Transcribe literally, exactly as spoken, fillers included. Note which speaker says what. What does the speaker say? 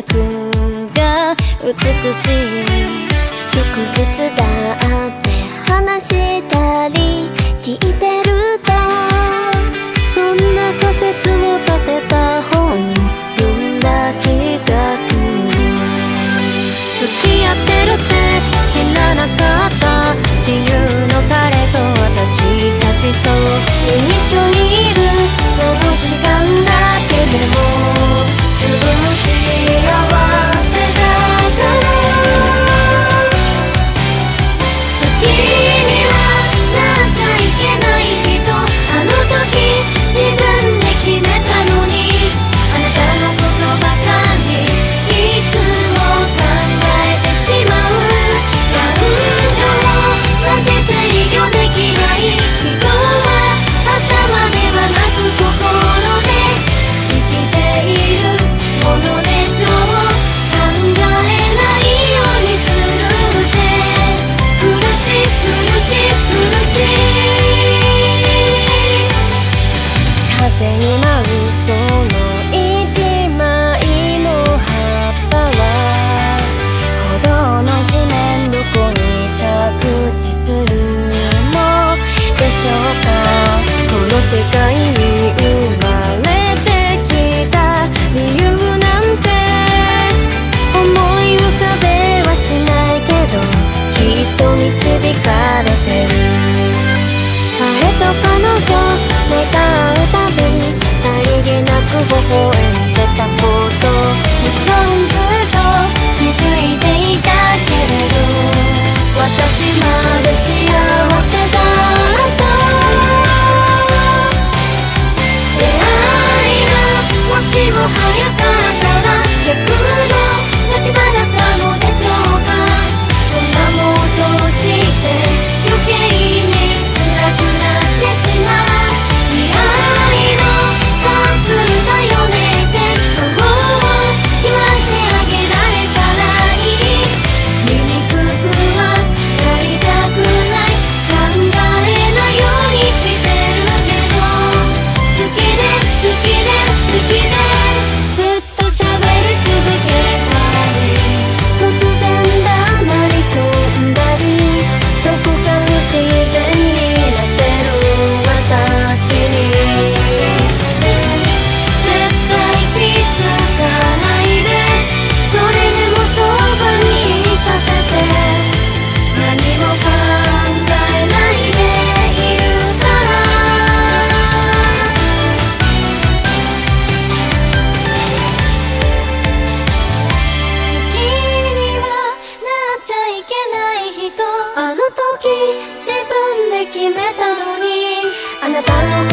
Speaker 1: くが美しい。植物だって話したり聞いてると、そんな仮説を立てた本を読んだ気がする。付き合ってるって知らなかった。親友の彼と私たちと一緒にいるその時間だけでも十分幸せだから。好きにはなっちゃいけない人、あの時自分で決めたのに、あなたのことばかりいつも考えてしまう。感情なんて制御できない人は頭ではなく心で生きているものでしょう。考えないようにするって苦しい苦しい苦しい。風に舞うその一枚の葉っぱは歩道の地面どこに着地するのでしょうか。この世界に生まれてきた理由なんて思い浮かべはしないけど、きっと導かれてる。彼と彼女目が合うたびさりげなく微笑んでたこと、もちろんずっと気づいていたけれど、私まで幸せだった出会いがもしも早かったら逆の立場だったのでしょうか。そんな妄想して余計に辛くなってしまう。似合いのカップルだよねって顔を言われてあげられたらいい。醜くはなりたくない、考えないようにしてるけど、好きで好きで好きでずっと喋り続けたり、突然黙り込んだり、どこか不自然になってる私に絶対気づかないで、それでもそばにいさせて、何も考えないでいるから。好きにはなっちゃいけない人、あの時自分で決めたのに、あなたの